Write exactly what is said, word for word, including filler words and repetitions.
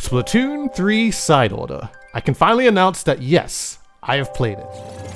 Splatoon three Side Order. I can finally announce that yes, I have played it.